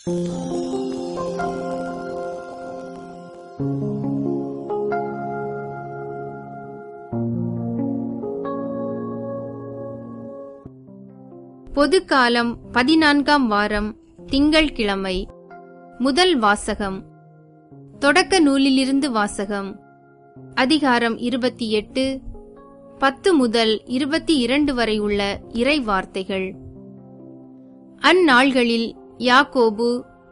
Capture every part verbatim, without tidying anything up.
பொதுக்காலம் பதினான்காம் வாரம் திங்கள் கிழமை. முதல் வாசகம். தொடக்க நூலிலிருந்து வாசகம். அதிகாரம் இருபத்தி எட்டு, பத்து முதல் இருபத்தி இரண்டு வரை உள்ள இறை வார்த்தைகள். அந்நாள்களில் யாக்கோபு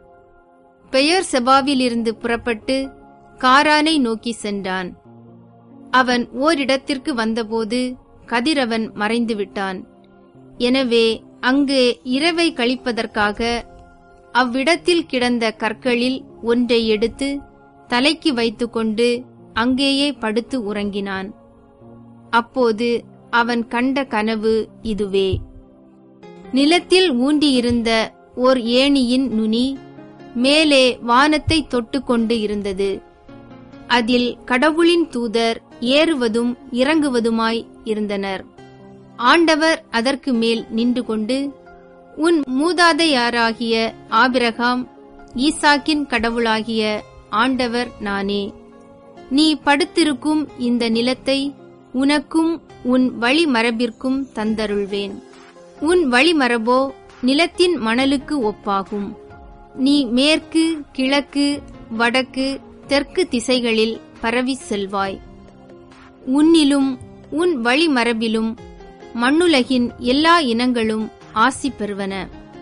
பெயர்செபாவிலிருந்து புறப்பட்டு காரானை நோக்கி சென்றான். அவன் ஓரிடத்திற்கு வந்தபோது கதிரவன் மறைந்துவிட்டான். எனவே அங்கு இரவை கழிப்பதற்காக அவ்விடத்தில் கிடந்த கற்களில் ஒன்றை எடுத்து தலைக்கு வைத்துக்கொண்டு அங்கேயே படுத்து உறங்கினான். அப்போது அவன் கண்ட கனவு இதுவே. நிலத்தில் ஊண்டியிருந்த ஓர் ஏணியின் நுனி மேலே வானத்தை தொட்டுக்கொண்டு இருந்தது. அதில் கடவுளின் தூதர் ஏறுவதும் இறங்குவதுமாய் இருந்தனர். ஆண்டவர் அதற்கு மேல் நின்று கொண்டு, உன் மூதாதையாராகிய ஆபிரகாம் ஈசாக்கின் கடவுளாகிய ஆண்டவர் நானே. நீ படுத்திருக்கும் இந்த நிலத்தை உனக்கும் உன் வழிமரபிற்கும் தந்தருள்வேன். உன் வழிமரபோ நிலத்தின் மணலுக்கு ஒப்பாகும். நீ மேற்கு, கிழக்கு, வடக்கு, தெற்கு திசைகளில் பரவி செல்வாய். உன்னிலும் உன் வழிமரபிலும் மண்ணுலகின் எல்லா இனங்களும் ஆசி பெறுவன.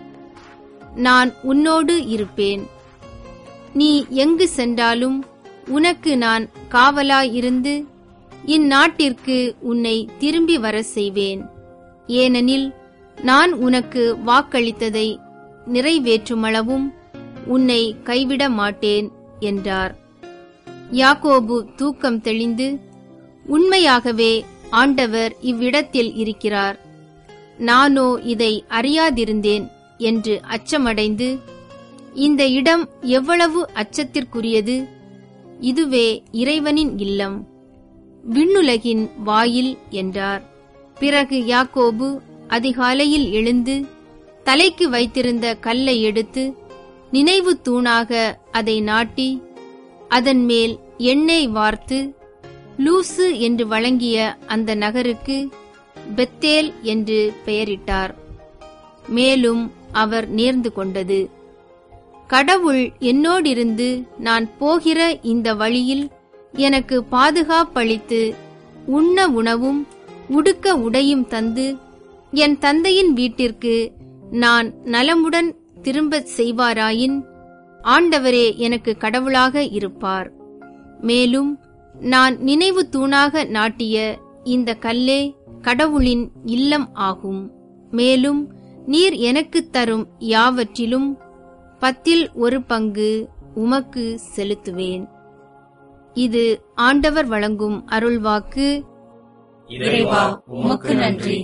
நான் உன்னோடு இருப்பேன். நீ எங்கு சென்றாலும் உனக்கு நான் காவலாயிருந்து இந்நாட்டிற்கு உன்னை திரும்பி வர செய்வேன். ஏனெனில் நான் உனக்கு வாக்களித்ததை நிறைவேற்றுமளவும் உன்னை கைவிட மாட்டேன் என்றார். யாக்கோபு தூக்கம் தெளிந்து, உண்மையாகவே ஆண்டவர் இவ்விடத்தில் இருக்கிறார், நானோ இதை அறியாதிருந்தேன் என்று அச்சமடைந்து, இந்த இடம் எவ்வளவு அச்சத்திற்குரியது! இதுவே இறைவனின் இல்லம், விண்ணுலகின் வாயில் என்றார். பிறகு யாக்கோபு அதிகாலையில் எழுந்து தலைக்கு வைத்திருந்த கல்லை எடுத்து நினைவு தூணாக அதை நாட்டி அதன் மேல் எண்ணெய் வார்த்து லூசு என்று வழங்கிய அந்த நகருக்கு பெத்தேல் என்று பெயரிட்டார். மேலும் அவர் நேர்ந்து கொண்டது, கடவுள் என்னோடிருந்து நான் போகிற இந்த வழியில் எனக்கு பாதுகாப்பளித்து உண்ண உணவும் உடுக்க உடையும் தந்து என் தந்தையின் வீட்டிற்கு நான் நலமுடன் திரும்பச் செய்வாராயின் ஆண்டவரே எனக்கு கடவுளாக இருப்பார். மேலும் நான் நினைவு தூணாக நாட்டிய இந்த கல்லே கடவுளின் இல்லம் ஆகும். மேலும் நீர் எனக்குத் தரும் யாவற்றிலும் பத்தில் ஒரு பங்கு உமக்கு செலுத்துவேன். இது ஆண்டவர் வழங்கும் அருள்வாக்கு. இறைவா, உமக்கு நன்றி.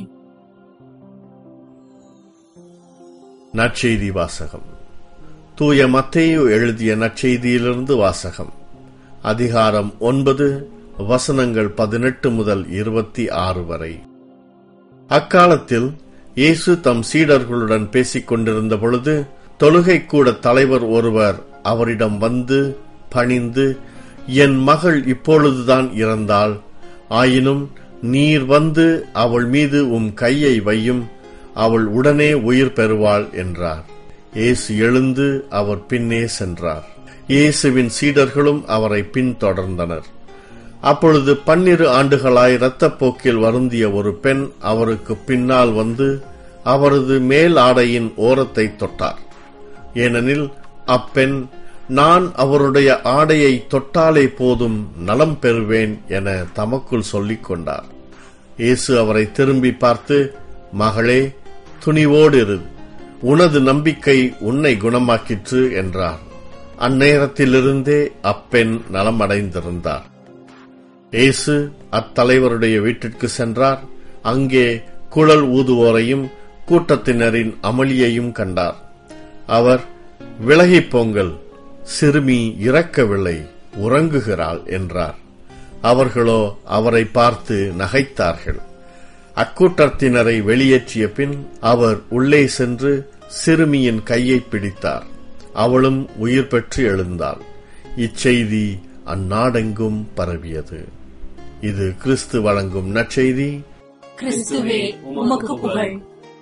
நற்செய்தி வாசகம். தூய மத்தேயு எழுதிய நற்செய்தியிலிருந்து வாசகம். அதிகாரம் ஒன்பது, வசனங்கள் பதினெட்டு முதல் இருபத்தி ஆறு வரை. அக்காலத்தில் இயேசு தம் சீடர்களுடன் பேசிக் கொண்டிருந்த பொழுது தொழுகைக்கூட தலைவர் ஒருவர் அவரிடம் வந்து பணிந்து, என் மகள் இப்பொழுதுதான் இறந்தாள், ஆயினும் நீர் வந்து அவள் மீது உம் கையை வையும், அவள் உடனே உயிர் பெறுவாள் என்றார். இயேசு எழுந்து அவர் பின்னே சென்றார். இயேசுவின் சீடர்களும் அவரை பின்தொடர்ந்தனர். அப்பொழுது பன்னிரு ஆண்டுகளாய் இரத்தப்போக்கில் வருந்திய ஒரு பெண் அவருக்கு பின்னால் வந்து அவரது மேல் ஆடையின் ஓரத்தை தொட்டார். ஏனெனில் அப்பெண், நான் அவருடைய ஆடையை தொட்டாலே போதும் நலம் பெறுவேன் என தமக்குள் சொல்லிக் கொண்டார். இயேசு அவரை திரும்பி பார்த்து, மகளே, துணிவோடு இரு, உனது நம்பிக்கை உன்னை குணமாக்கிற்று என்றார். அந்நேரத்திலிருந்தே அப்பெண் நலமடைந்திருந்தார். இயேசு அத்தலைவருடைய வீட்டிற்கு சென்றார். அங்கே குழல் ஊதுவோரையும் கூட்டத்தினரின் அமளியையும் கண்டார். அவர், விலகிப் போங்கள், சிறுமி இறக்கவில்லை, உறங்குகிறாள் என்றார். அவர்களோ அவரை பார்த்து நகைத்தார்கள். அக்கூட்டத்தினரை வெளியேற்றிய பின் அவர் உள்ளே சென்று சிறுமியின் கையை பிடித்தார். அவளும் உயிர் பெற்று எழுந்தாள். இச்செய்தி அந்நாடெங்கும் பரவியது. இது கிறிஸ்து வழங்கும் நற்செய்தி. கிறிஸ்துவே உமக்கு புகழ்.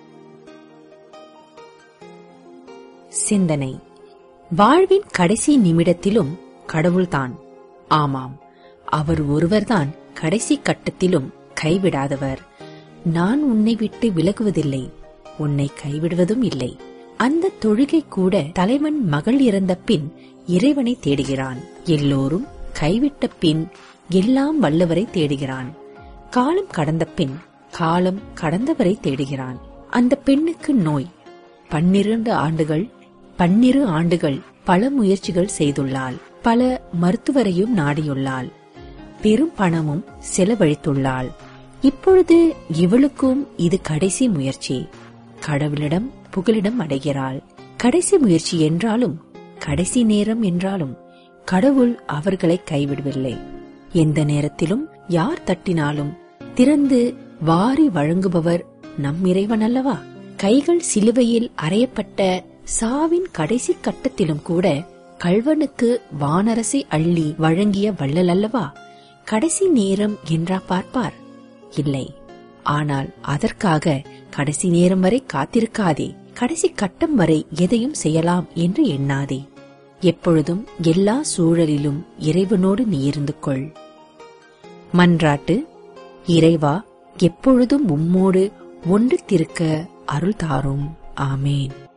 சிந்தனை. வாழ்வின் கடைசி நிமிடத்திலும் கடவுள்தான். ஆமாம், அவர் ஒருவர்தான் கடைசி கட்டத்திலும் கைவிடாதவர். நான் உன்னை விட்டு விலகுவதில்லை, உன்னை கைவிடுவதும் இல்லை. அந்த தொழுகை கூட தலைவன் மகள் இறந்த பின் இறைவனை தேடுகிறான். எல்லோரும் கைவிட்ட பின் எல்லாம் வல்லவரை தேடுகிறான். காலம் கடந்த பின் காலம் கடந்தவரை தேடுகிறான். அந்த பெண்ணுக்கு நோய். பன்னிரண்டு ஆண்டுகள் பன்னிரு ஆண்டுகள் பல முயற்சிகள் செய்துள்ளாள். பல மருத்துவரையும் நாடியுள்ளாள். பெரும் பணமும் செலவழித்துள்ளாள். இப்பொழுது இவளுக்கும் இது கடைசி முயற்சி. கடவுளிடம் புகலிடம் அடைகிறாள். கடைசி முயற்சி என்றாலும் கடைசி நேரம் என்றாலும் கடவுள் அவர்களை கைவிடவில்லை. எந்த நேரத்திலும் யார் தட்டினாலும் திறந்து வாரி வழங்குபவர் நம் இறைவன் அல்லவா? கைகள் சிலுவையில் அறையப்பட்ட சாவின் கடைசி கட்டத்திலும் கூட கள்வனுக்கு வானரசை அள்ளி வழங்கிய வள்ளல் அல்லவா? கடைசி நேரம் என்றா பார்ப்பார்? இல்லை. ஆனால் அதற்காக கடைசி நேரம் வரை காத்திருக்காதே. கடைசி கட்டம் வரை எதையும் செய்யலாம் என்று எண்ணாதே. எப்பொழுதும் எல்லா சூழலிலும் இறைவனோடு நீ இருந்து கொள். மன்றாட்டு. இறைவா, எப்பொழுதும் உம்மோடு ஒன்று திருக்க அருள் தாரும். ஆமேன்.